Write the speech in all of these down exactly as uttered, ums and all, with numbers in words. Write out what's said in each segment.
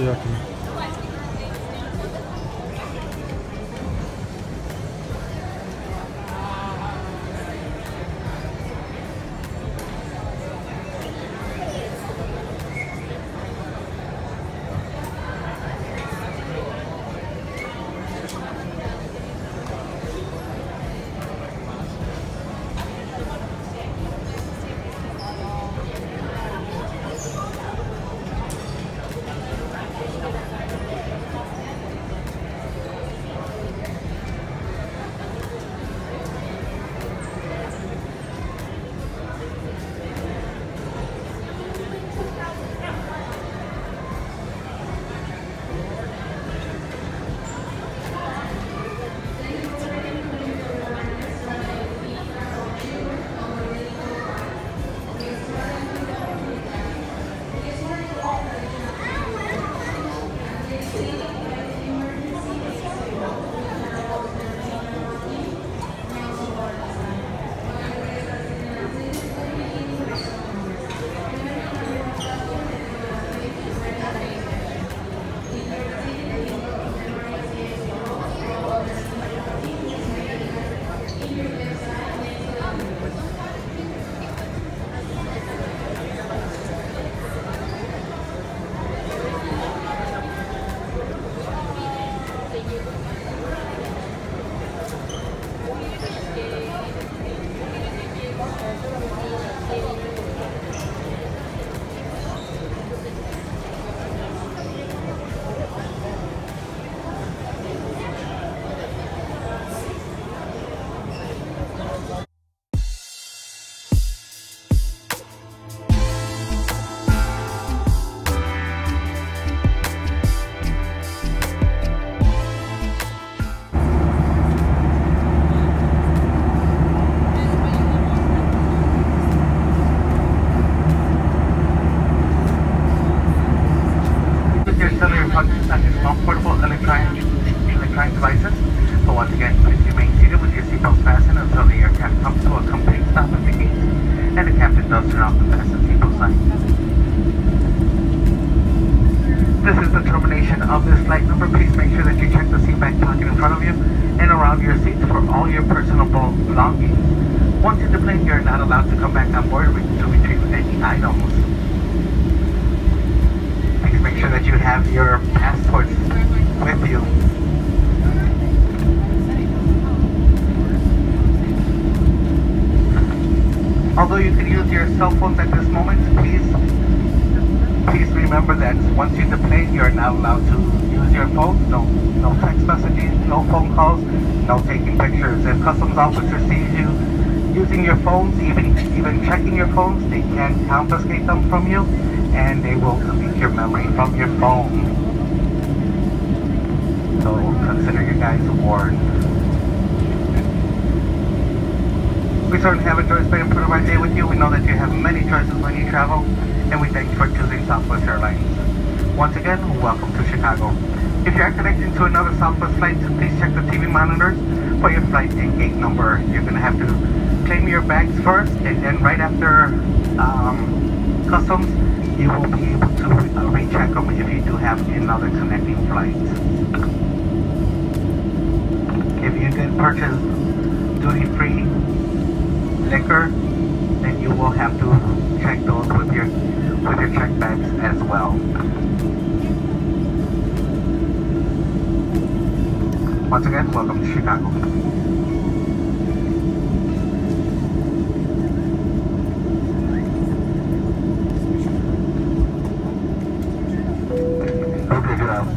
estoy aquí. non-portable electronic, electronic devices. But once again, please remain seated with your seatbelt fastened until the aircraft comes to a complete stop at the gate, and the captain does turn off the fasten seatbelt sign. This is the termination of this flight number. Please make sure that you check the seat back pocket in front of you and around your seats for all your personal belongings. Once you deplane, you're not allowed to come back on board to retrieve any items. Please make sure that you have your passports with you. Although you can use your cell phones at this moment, please please remember that once you deplane, you're not allowed to use your phone. No, no text messaging, no phone calls, no taking pictures. If customs officer sees you using your phones, even even checking your phones, they can confiscate them from you, and they will delete your memory from your phone. So consider your guys warned. We certainly have enjoyed spending part of our day with you. We know that you have many choices when you travel, and we thank you for choosing Southwest Airlines. Once again, welcome to Chicago. If you are connecting to another Southwest flight, please check the T V monitors for your flight and gate number. You're going to have to claim your bags first, and then right after um, customs, you will be able to uh, recheck them if you do have another connecting flight. If you did purchase duty-free liquor, then you will have to check those with your with your check bags as well. Once again, welcome to Chicago. Okay, good out.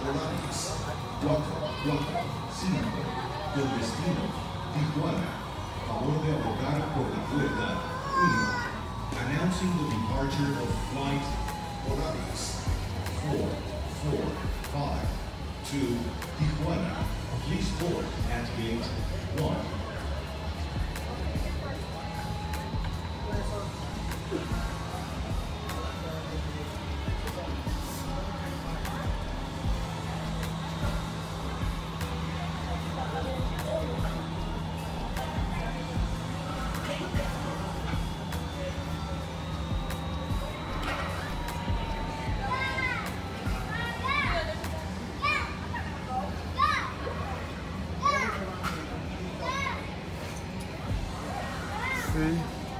Volaris, cuatro, cuatro, cinco, con destino Tijuana, favor de abogar por la puerta uno. Announcing the departure of flight Volaris, four, four, five, to Tijuana. Please board at gate one. Sí.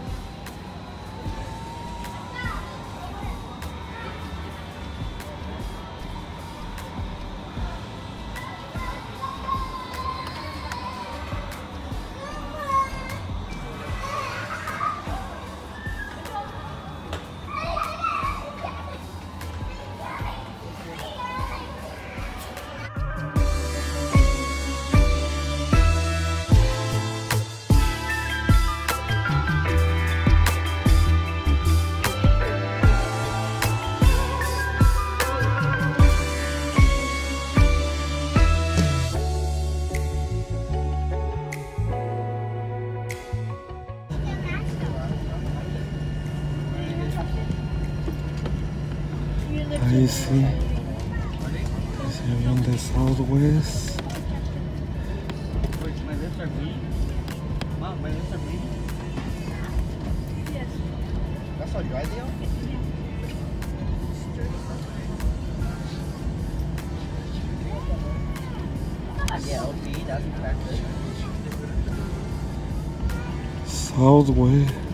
Ahí sí, ese avión de Southwest. My lips are bleeding. Mom, my lips are bleeding. Yes. That's all dry, Leo? Yeah, O P, that's exactly. Southwest.